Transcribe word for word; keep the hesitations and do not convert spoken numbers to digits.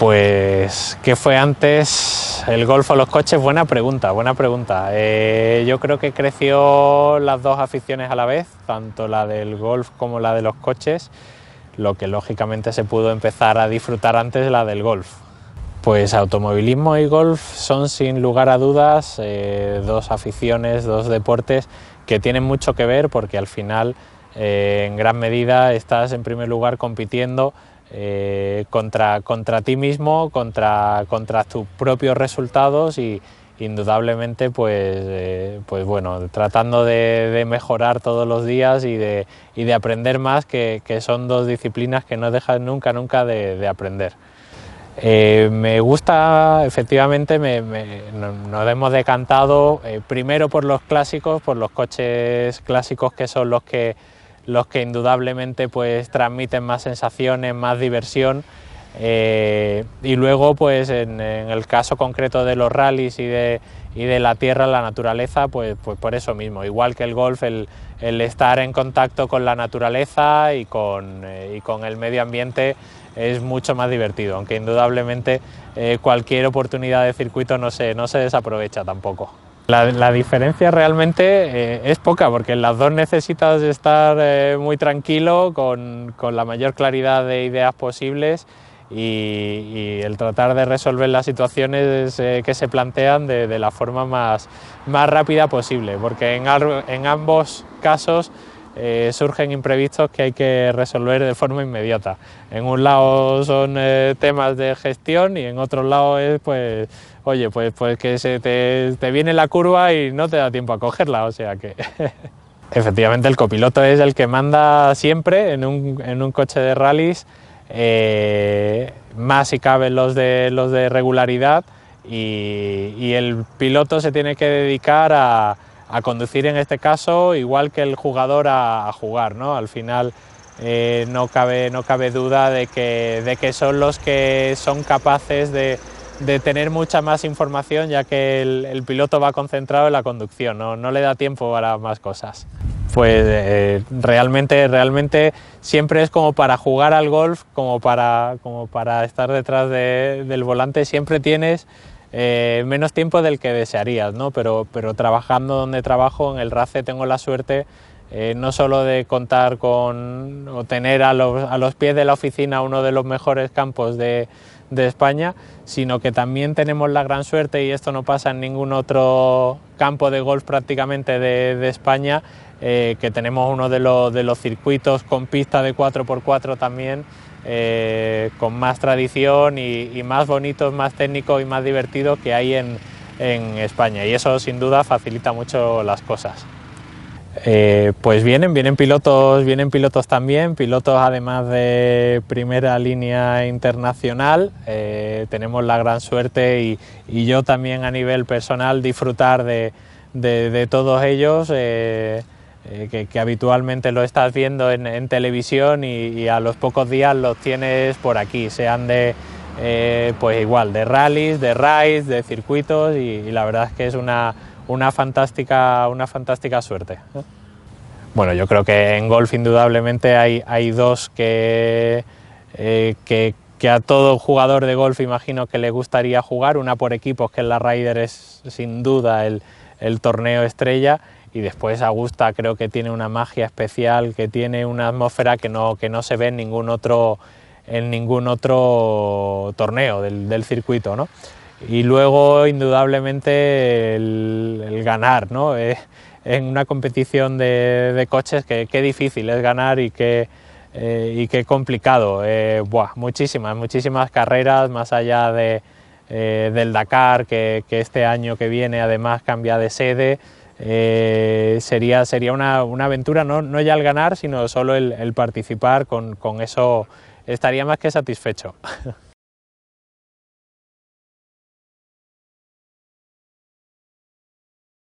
Pues, ¿qué fue antes, el golf o los coches? Buena pregunta, buena pregunta. Eh, yo creo que creció las dos aficiones a la vez, tanto la del golf como la de los coches, lo que lógicamente se pudo empezar a disfrutar antes de la del golf. Pues automovilismo y golf son sin lugar a dudas eh, dos aficiones, dos deportes que tienen mucho que ver porque al final eh, en gran medida estás en primer lugar compitiendo Eh, contra, contra ti mismo, contra, contra tus propios resultados y indudablemente pues, eh, pues bueno, tratando de, de mejorar todos los días y de, y de aprender más, que, que son dos disciplinas que no dejas nunca, nunca de, de aprender. Eh, me gusta, efectivamente, me, me, nos hemos decantado eh, primero por los clásicos, por los coches clásicos que son los que los que indudablemente pues transmiten más sensaciones, más diversión eh, y luego pues en, en el caso concreto de los rallies y de, y de la tierra, la naturaleza, pues, pues por eso mismo, igual que el golf, el, el estar en contacto con la naturaleza y con, eh, y con el medio ambiente es mucho más divertido, aunque indudablemente eh, cualquier oportunidad de circuito no se, no se desaprovecha tampoco. La, la diferencia realmente eh, es poca, porque en las dos necesitas estar eh, muy tranquilo, con, con la mayor claridad de ideas posibles y, y el tratar de resolver las situaciones eh, que se plantean de, de la forma más, más rápida posible, porque en, en ambos casos eh, surgen imprevistos que hay que resolver de forma inmediata. En un lado son eh, temas de gestión y en otro lado es pues oye, pues, pues que se te, te viene la curva y no te da tiempo a cogerla, o sea que... Efectivamente, el copiloto es el que manda siempre en un, en un coche de rallies, eh, más si caben los de, los de regularidad, y, y el piloto se tiene que dedicar a, a conducir en este caso, igual que el jugador a, a jugar, ¿no? Al final eh, no cabe, no cabe duda de que, de que son los que son capaces de de tener mucha más información, ya que el, el piloto va concentrado en la conducción, no, no le da tiempo para más cosas. Pues eh, realmente, realmente siempre es como para jugar al golf, como para, como para estar detrás de, del volante, siempre tienes eh, menos tiempo del que desearías, ¿no? Pero, pero trabajando donde trabajo, en el R A C E, tengo la suerte eh, no solo de contar con o tener a los, a los pies de la oficina uno de los mejores campos de de España, sino que también tenemos la gran suerte, y esto no pasa en ningún otro campo de golf prácticamente de, de España, eh, que tenemos uno de los, de los circuitos con pista de cuatro por cuatro también, eh, con más tradición y, y más bonitos, más técnicos y más divertidos que hay en, en España, y eso sin duda facilita mucho las cosas. Eh, pues vienen, vienen pilotos, vienen pilotos también, pilotos además de primera línea internacional. Eh, tenemos la gran suerte y, y yo también a nivel personal disfrutar de, de, de todos ellos, eh, eh, que, que habitualmente lo estás viendo en, en televisión y, y a los pocos días los tienes por aquí, sean de eh, pues igual de rallies, de rides, de circuitos, y, y la verdad es que es una Una fantástica, una fantástica suerte. Bueno, yo creo que en golf indudablemente hay, hay dos que, eh, que, que a todo jugador de golf imagino que le gustaría jugar, una por equipos, que es la Ryder, es sin duda el, el torneo estrella, y después Augusta creo que tiene una magia especial, que tiene una atmósfera que no, que no se ve en ningún otro, en ningún otro torneo del, del circuito, ¿no? Y luego, indudablemente, el, el ganar, ¿no? Eh, en una competición de, de coches, que qué difícil es ganar y qué, eh, y qué complicado. Eh, buah, muchísimas, muchísimas carreras, más allá de, eh, del Dakar, que, que este año que viene además cambia de sede. Eh, sería, sería una, una aventura, no, no ya el ganar, sino solo el, el participar, con, con eso estaría más que satisfecho.